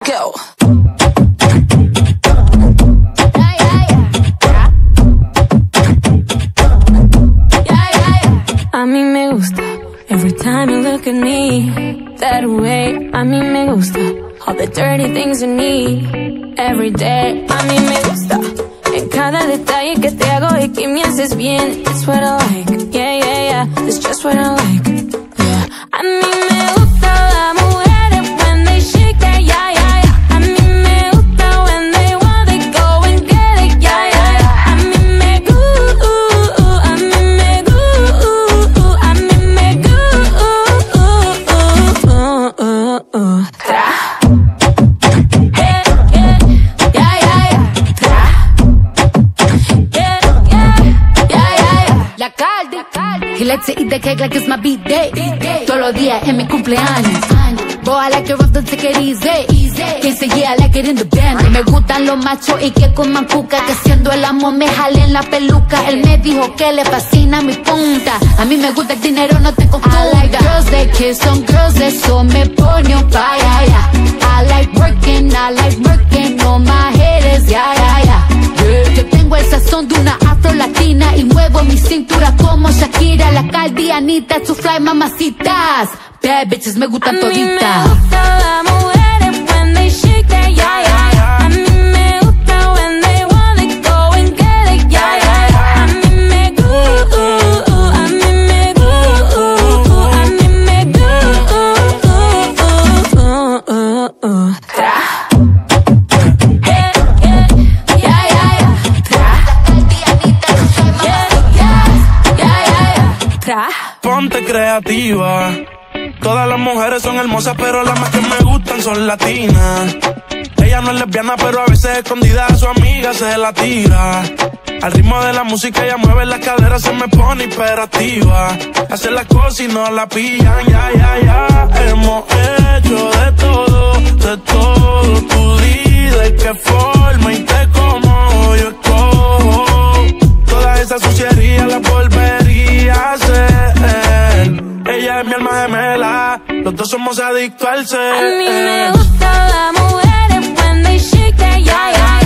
Go. A mí me gusta every time you look at me that way. A mí me gusta all the dirty things you need every day. A mí me gusta en cada detalle que te hago y que me haces bien. It's what I like, yeah, yeah, yeah. It's just what I like, yeah. A mí me gusta la mujeres when they shake that, yeah, yeah, yeah. A mí me gusta when they want they go and get it, yeah, yeah, yeah. A mí me gusta, a mí me gusta, a mí me gusta. Tra. Yeah, yeah, yeah, yeah, yeah. Tra. Yeah, yeah, yeah, yeah, yeah. La Caldi. He likes to eat the cake like it's my B-day. Todos los días en mi cumpleaños. Boy, I like it rough, don't take it easy. Quien se yeah, I like it in the band. Me gustan los machos y que coman cuca. Que siendo el amo me jalen la peluca. Él me dijo que le fascina mi punta. A mí me gusta el dinero, no te confunda. I like girls that kiss on girls, eso me pone on fire, yeah. I like working on my haters, yeah, yeah, yeah. Yo tengo el sazón de una afro latina y muevo mi cintura como Shakira, la Caldi, Anita, to fly mamacitas. Bad bitches me gustan toditas. A mí me gusta la mujeres when they shake that, yeah, yeah, yeah. A mí me gusta when they want it, go and get it, yeah, yeah, yeah. A mí me gusta, a mí me gusta, a mí me gusta. Tra. Yeah, yeah, yeah, yeah, yeah. Tra. Yeah, yeah, yeah, yeah. Tra. Ponte creativa. Todas las mujeres son hermosas, pero las más que me gustan son latinas. Ella no es lesbiana, pero a veces escondida a su amiga se la tira. Al ritmo de la música ella mueve las caderas, se me pone hiperactiva. Hace las cosas y no la pillan, ya, ya, ya. Hemos hecho de todo, de todo. Tú di de qué forma y te como yo escojo. Toda esa suciería la volvería a hacer. Ella es mi alma gemela, los dos somos adictos al ser. A mí me gusta la mujeres when they shake that, yeah, yeah, yeah.